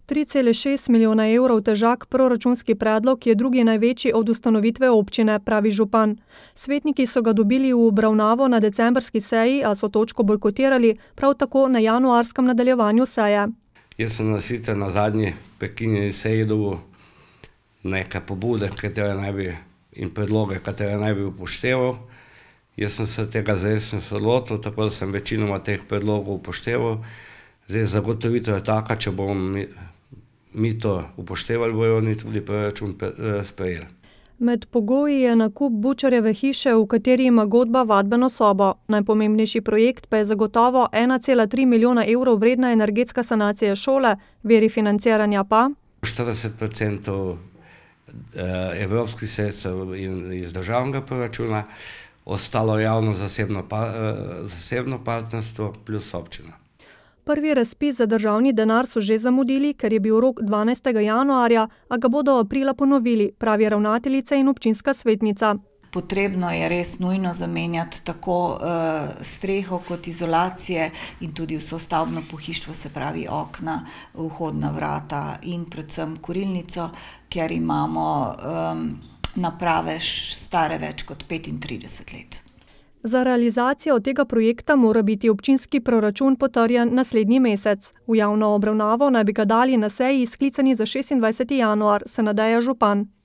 3,6 milijona evrov težak proračunski predlog je drugi največji od ustanovitve občine, pravi župan. Svetniki so ga dobili v obravnavo na decembrski seji, a so točko bojkotirali, prav tako na januarskem nadaljevanju seje. Jaz sem sicer na zadnji prekinjeni seji dobil neke pobude, in predloge, katere naj bi upošteval. Jaz sem se tega zaresno lotil, tako da sem večinoma teh predlogov upošteval. Zdaj, zagotovitev je taka, če bomo mi to upoštevali, bojo oni tudi proračun sprejeli. Med pogoji je nakup Bučarjeve hiše, v kateri ima godba vadbeno sobo. Najpomembnejši projekt pa je zagotovo 1,3 milijona evrov vredna energetska sanacija šole, viri financiranja pa 40% evropskih sredstev iz državnega proračuna, ostalo javno-zasebno partnerstvo plus občina. Prvi razpis za državni denar so že zamudili, ker je bil rok 12. januarja, a ga bodo aprila ponovili, pravi ravnateljica in občinska svetnica. Potrebno je res nujno zamenjati tako streho kot izolacije in tudi vso stavbno pohištvo, se pravi okna, vhodna vrata in predvsem kurilnico, ker imamo naprave stare več kot 35 let. Za realizacijo tega projekta mora biti občinski proračun potrjen naslednji mesec. V javno obravnavo naj bi ga dali na seji sklicani za 26. januar, se nadeja župan.